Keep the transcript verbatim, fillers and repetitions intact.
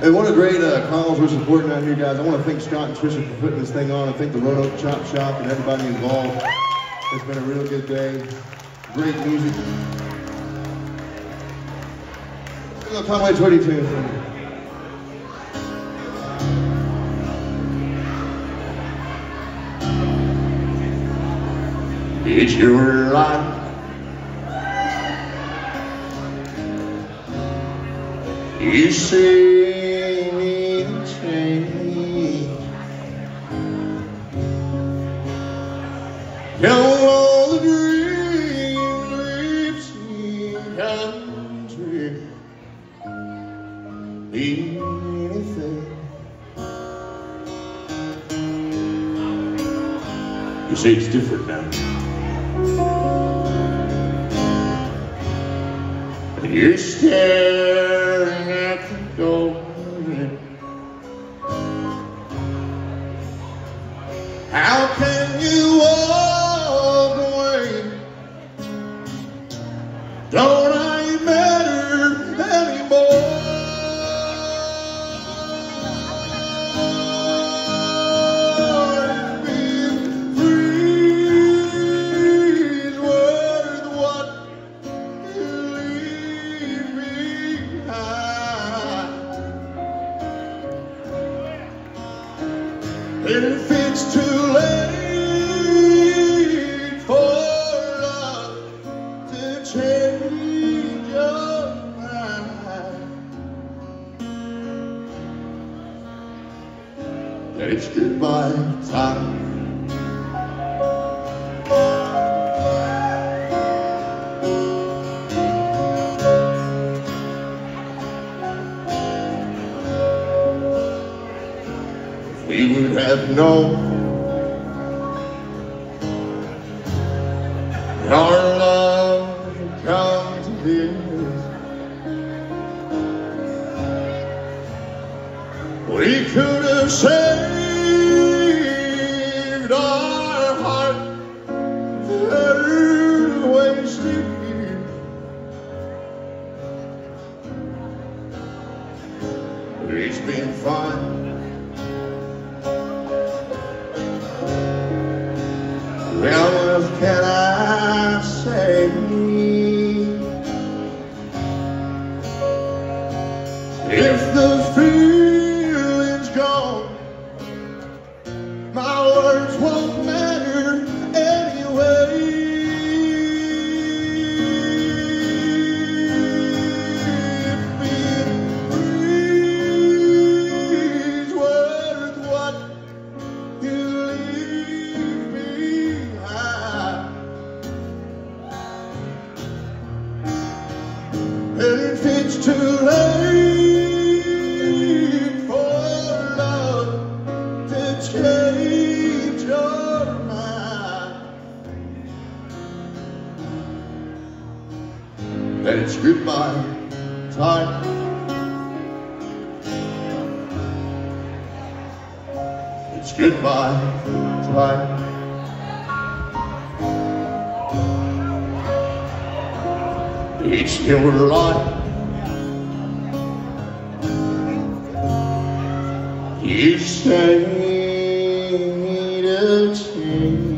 Hey, what a great uh, cause we're supporting out here, guys. I want to thank Scott and Trisha for putting this thing on. I thank the Roanoke Chop Shop and everybody involved. It's been a real good day. Great music. A little Conway Twitty tune for me. It's your life. You say me to change. Count all the dreams we've seen come true. Anything. You say it's different now. You're staring at the door. How can you walk away? Don't I matter anymore? Being free is worth what you leave behind. And if it's too late for love to change your mind, then it's goodbye time. We would have known our love would come to this. We could have saved our heart through wasted years. But it's been fine. Well, what can I say? If the feeling's gone, my words won't matter anyway. Being free is worth what you leave behind. And if it's too late for love to change your mind, then it's goodbye time. It's goodbye time. It's your life. You say to change.